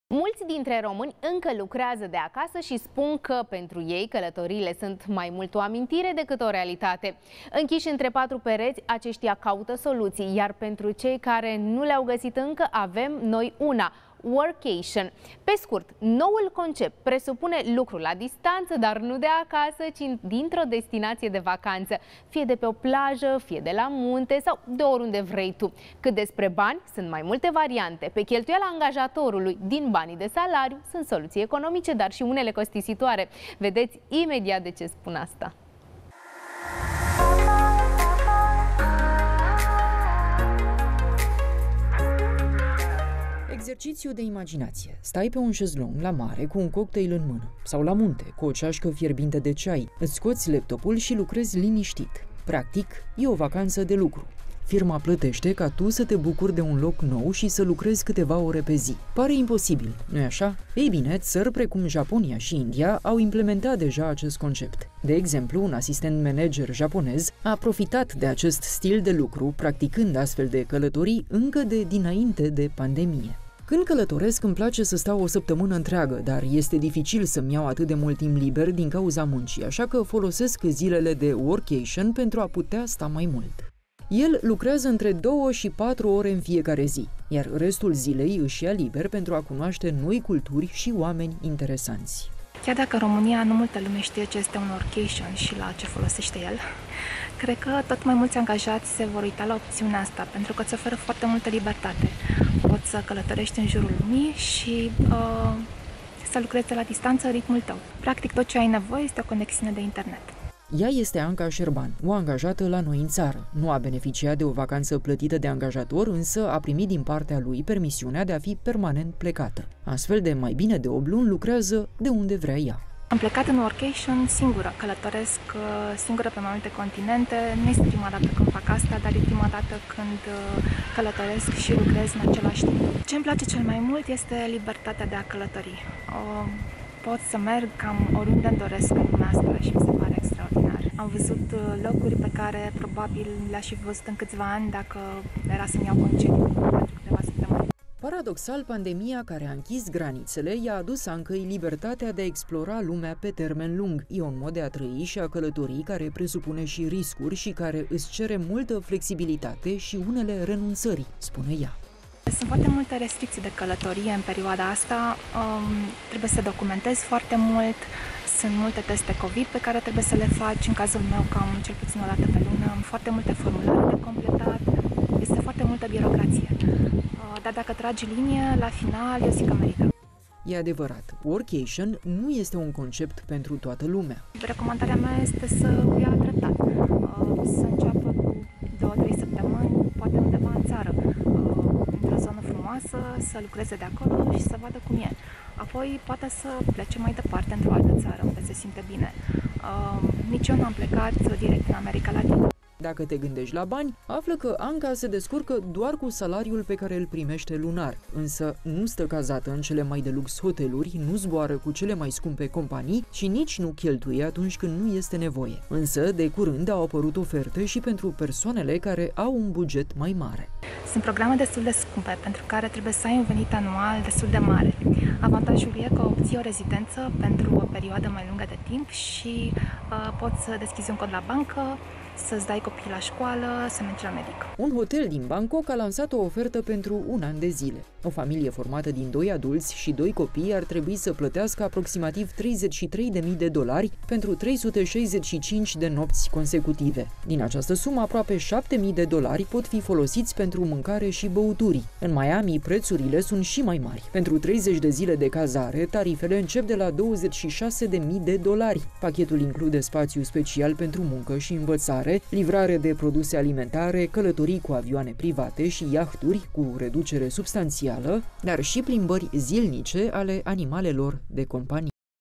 Mulți dintre români încă lucrează de acasă și spun că pentru ei călătoriile sunt mai mult o amintire decât o realitate. Închiși între patru pereți, aceștia caută soluții, iar pentru cei care nu le-au găsit încă, avem noi una: workation. Pe scurt, noul concept presupune lucru la distanță, dar nu de acasă, ci dintr-o destinație de vacanță, fie de pe o plajă, fie de la munte sau de oriunde vrei tu. Cât despre bani, sunt mai multe variante. Pe cheltuiala angajatorului din banii de salariu sunt soluții economice, dar și unele costisitoare. Vedeți imediat de ce spun asta. Exercițiu de imaginație. Stai pe un șezlong la mare cu un cocktail în mână sau la munte cu o ceașcă fierbinte de ceai. Îți scoți laptopul și lucrezi liniștit. Practic, e o vacanță de lucru. Firma plătește ca tu să te bucuri de un loc nou și să lucrezi câteva ore pe zi. Pare imposibil, nu-i așa? Ei bine, țări precum Japonia și India au implementat deja acest concept. De exemplu, un asistent manager japonez a profitat de acest stil de lucru, practicând astfel de călătorii încă de dinainte de pandemie. Când călătoresc, îmi place să stau o săptămână întreagă, dar este dificil să-mi iau atât de mult timp liber din cauza muncii, așa că folosesc zilele de workation pentru a putea sta mai mult. El lucrează între 2 și 4 ore în fiecare zi, iar restul zilei își ia liber pentru a cunoaște noi culturi și oameni interesanți. Chiar dacă în România nu multă lume știe ce este un workation și la ce folosește el, cred că tot mai mulți angajați se vor uita la opțiunea asta, pentru că îți oferă foarte multă libertate. Poți să călătorești în jurul lumii și să lucrezi la distanță în ritmul tău. Practic, tot ce ai nevoie este o conexiune de internet. Ea este Anca Șerban, o angajată la noi în țară. Nu a beneficiat de o vacanță plătită de angajator, însă a primit din partea lui permisiunea de a fi permanent plecată. Astfel, de mai bine de 8 luni lucrează de unde vrea ea. Am plecat în workation singură, călătoresc singură pe mai multe continente. Nu este prima dată când fac asta, dar e prima dată când călătoresc și lucrez în același timp. Ce îmi place cel mai mult este libertatea de a călători. Pot să merg cam oriunde îmi doresc în lumea asta și mi se pare extraordinar. Am văzut locuri pe care probabil le-aș fi văzut în câțiva ani dacă era să-mi iau concediu pentru câteva săptămâni. Paradoxal, pandemia care a închis granițele i-a adus Ancăi libertatea de a explora lumea pe termen lung. E un mod de a trăi și a călătorii care presupune și riscuri și care îți cere multă flexibilitate și unele renunțări, spune ea. Sunt foarte multe restricții de călătorie în perioada asta, trebuie să documentezi foarte mult, sunt multe teste COVID pe care trebuie să le faci, în cazul meu cam cel puțin o dată pe lună, am foarte multe formulare de completat, este foarte multă birocrație, dar dacă tragi linie, la final eu zic că merită. E adevărat, workation nu este un concept pentru toată lumea. Recomandarea mea este să o ia treptat, să înceapă cu 2-3 săptămâni, poate undeva în țară, într-o zonă frumoasă, să lucreze de acolo și să vadă cum e. Apoi poate să plece mai departe într-o altă țară unde se simte bine. Nici eu nu am plecat direct în America Latină. Dacă te gândești la bani, află că Anca se descurcă doar cu salariul pe care îl primește lunar, însă nu stă cazată în cele mai de lux hoteluri, nu zboară cu cele mai scumpe companii și nici nu cheltuie atunci când nu este nevoie. Însă, de curând au apărut oferte și pentru persoanele care au un buget mai mare. Sunt programe destul de scumpe, pentru care trebuie să ai un venit anual destul de mare. Avantajul e că obții o rezidență pentru o perioadă mai lungă de timp și poți să deschizi un cont la bancă, să-ți dai copiii la școală, să mergi la medic. Un hotel din Bangkok a lansat o ofertă pentru un an de zile. O familie formată din 2 adulți și 2 copii ar trebui să plătească aproximativ $33.000 pentru 365 de nopți consecutive. Din această sumă, aproape $7.000 pot fi folosiți pentru mâncare și băuturi. În Miami, prețurile sunt și mai mari. Pentru 30 de zile de cazare, tarifele încep de la $26.000. Pachetul include spațiu special pentru muncă și învățare, livrare de produse alimentare, călătorii cu avioane private și iahturi cu reducere substanțială, dar și plimbări zilnice ale animalelor de companie.